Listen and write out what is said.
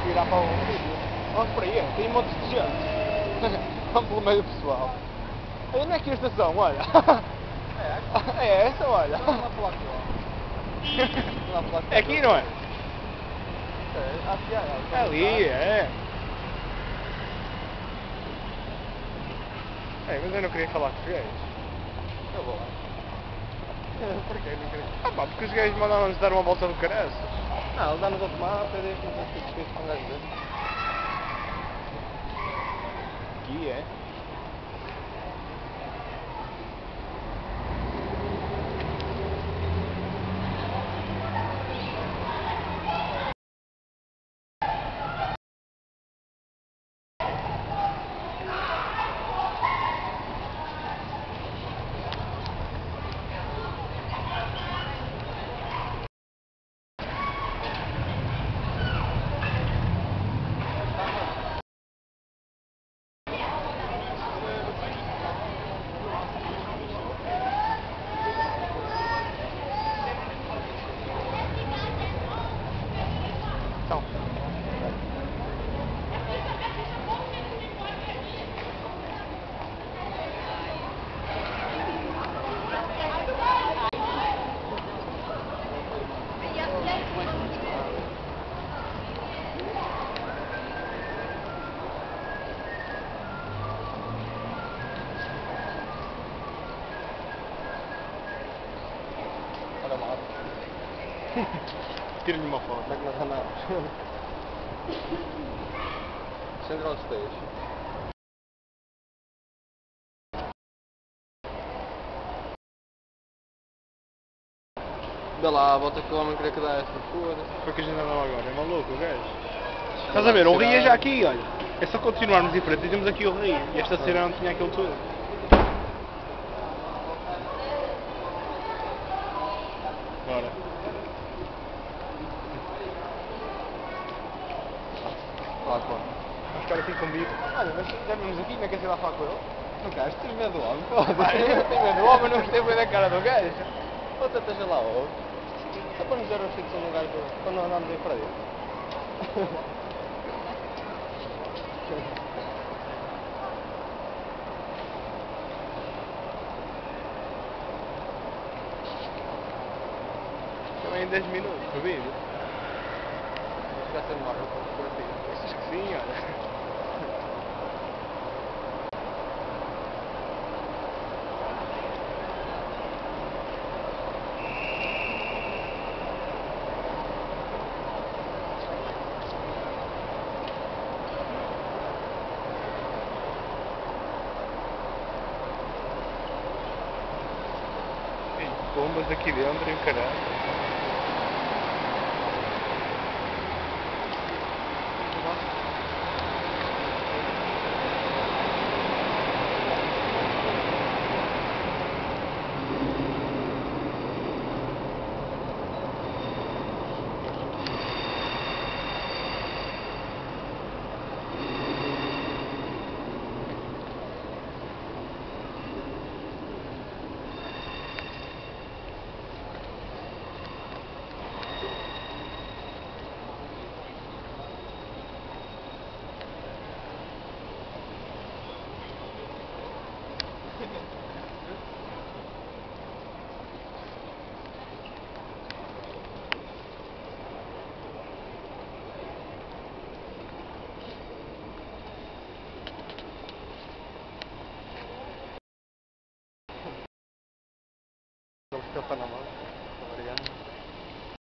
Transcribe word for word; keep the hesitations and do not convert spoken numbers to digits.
virar para o vídeo. Vamos por aí, tem um monte de gente. Vamos pelo meio do pessoal. Aí onde é que é a estação? Olha. É, é essa, olha. Vamos lá para lá aqui, ó. Lá para lá É aqui, não é? É, aqui, é. É ali, é. É, mas eu não queria falar com os gajos. Eu vou lá. Porquê? Não queria. Ah pá, porque os gajos mandaram-nos dar uma volta do caraço. Não, ele dá-nos a tomar, pede que não tem que para um gajo ver. Aqui é. Então. Olha lá. Tira-lhe uma foto. Como é que nós andamos? Central Station. Vê lá, volta que o homem queria que dá esta foda. Foi o que a gente andava agora, é maluco o gajo. Estás a ver, o rio é já aqui, olha. É só continuarmos em frente e temos aqui o rio. E esta cena não tinha aquilo tudo. Bora. Fala com ele. Vamos ficar aqui comigo. Olha, mas já vimos aqui, não quer ir lá falar com ele? Não queres? Tens medo do homem? Vai. Tens medo do homem, não gostei bem da cara do gajo. Outra esteja lá outro. Só para nos dar a fixação do gajo quando nós andamos aí para dentro. Também em dez minutos, o vídeo. Já tem uma hora para fotografia. Achas que sim, olha. Bombas aqui dentro e o caralho. Ele fica para na mão. Obrigado.